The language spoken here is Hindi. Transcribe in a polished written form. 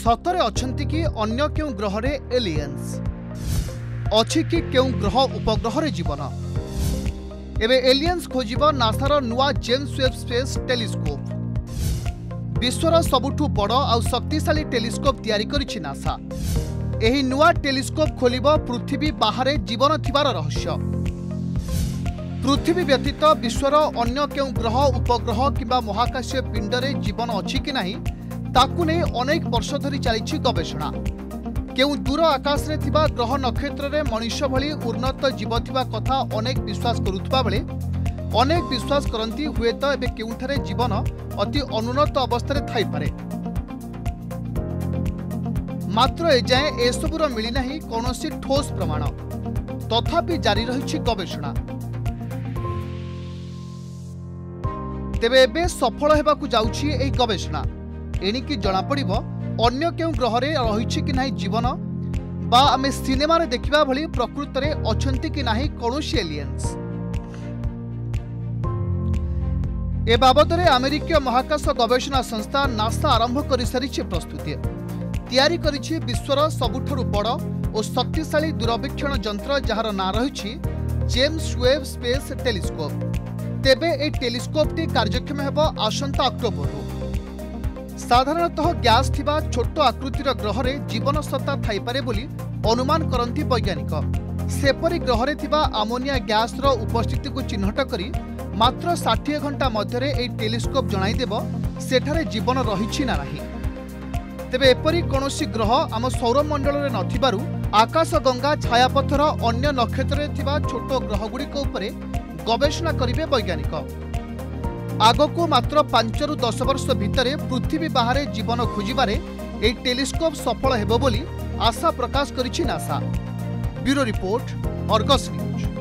सतरे अछंती कि अन्य केउ ग्रह रे एलियंस अछि कि केउ ग्रह उपग्रह रे जीवन एबे एलियंस खोजिबो नासार नुआ जेम्स वेब स्पेस टेलीस्कोप विश्वर सबुठु बड़ आ शक्तिशाली टेलीस्कोप तैयारी करिछि नासा। एही नुआ टेलीस्कोप खोलिबो पृथ्वी बाहरे जीवन थिबार रहस्य। पृथ्वी व्यतीत विश्वर अन्य केउ ग्रह उपग्रह किंबा महाकाशीय पिंडरे जीवन अछि कि नाही ताकू नै अनेक वर्ष धरी चली गवेषणा। केउ दूर आकाश रे थिबा ग्रह नक्षत्र रे मनुष्य भली उन्नत जीव थिबा कथा अनेक विश्वास करुथबा बेले अनेक विश्वास करंती हुए तो एबे केउठारे जीवन अति अनुन्नत अवस्था रे थाई पारे। मात्र एजाए एसबुर मिली नाही कोनोसी ठोस प्रमाण, तथापि जारी रहिछि गवेषणा। तेबे एबे सफल हेबाकू जाउछि एही गवेषणा। एणिकी जना पड़िबो अन्य केउ ग्रह रे रहिछि कि नाही जीवन बा आमे सिनेमा रे देखिबा भली प्रकृति रे अछंती कि नाही कोनोसी एलियंस। ए बाबदरे अमेरिकीय महाकाश गवेषणा संस्था नासा आरंभ करि सारिछि प्रस्तुति। तैयारी करिछि विश्वर सबुठरु बड़ और शक्तिशाली दूरवीक्षण यंत्र जहार ना रहिछि जेम्स वेब स्पेस टेलीस्कोप। तेबे ए टेलीस्कोपटी कार्यक्षम हेबो आसंता अक्टोबर। साधारणतः गैस थिबा छोट आकृतिर ग्रह रे जीवन सत्ता थाई पारे बोली अनुमान करंती वैज्ञानिक। सेपरी ग्रह रे थिबा अमोनिया गैस रो उपस्थिति को चिन्हट करी मात्र 60 घंटा मध्यरे ए टेलीस्कोप जणाई देबो सेठारे जीवन रहिछि ना नाही। तेबे एपरी कोनोसी ग्रह आम सौरमंडल रे नथिबारु आकाशगंगा छायापथर अन्य नक्षत्र रे थिबा छोट ग्रह गुड़िक उपरे गवेषणा करिवे वैज्ञानिक। आगको मात्र 5 ରୁ 10 वर्ष भितरे पृथ्वी बाहरे जीवन खोजिबारे ए टेलीस्कोप सफल हेबो बोली आशा प्रकाश करिछि NASA. Bureau report, Argus news.